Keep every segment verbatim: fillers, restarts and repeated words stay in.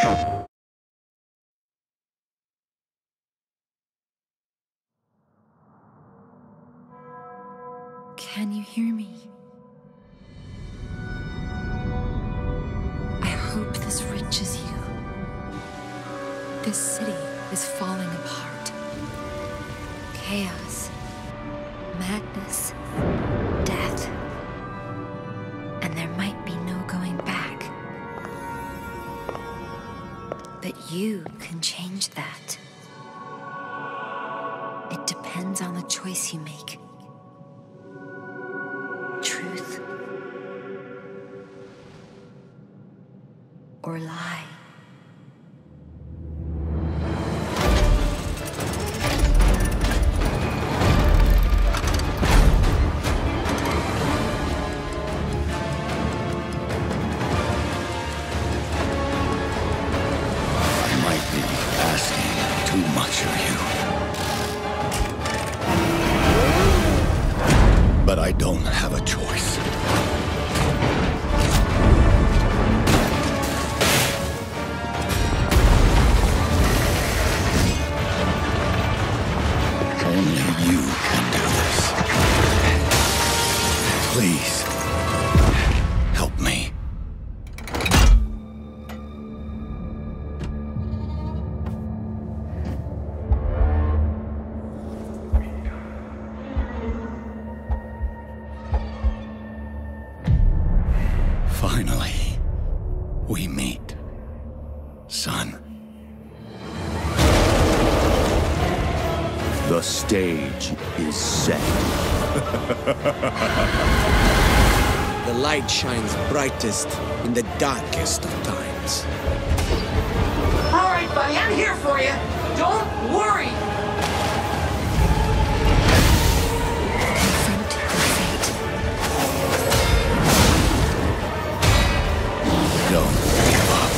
Can you hear me? I hope this reaches you. This city is falling apart. Chaos, madness, death. And there might be no going back. But you can change that. It depends on the choice you make. Truth or lie. I might be asking too much of you. But I don't have a choice. Only you can do this. Please, help me. Finally, we meet, son. The stage is set. The light shines brightest in the darkest of times. All right, buddy, I'm here for you. Don't worry. Confront your fate. Don't give up.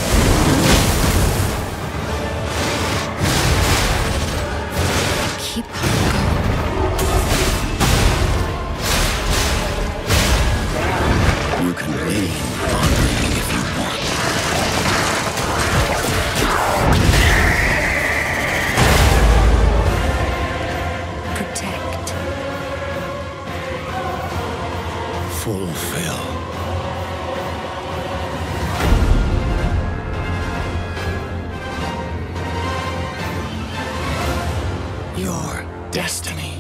Keep on going. You can lean on me if you want. Protect. Fulfill. Your destiny.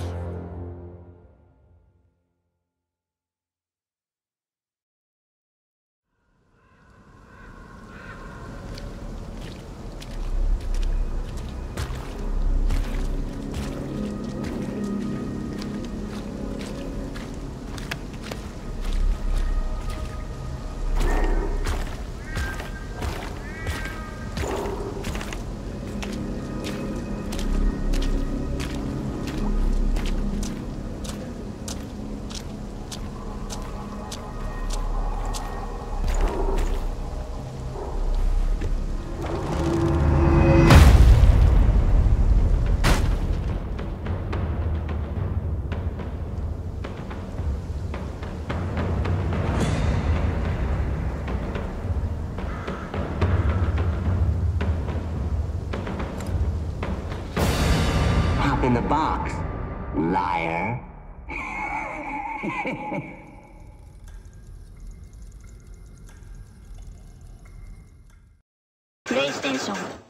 Hop in the box, liar. PlayStation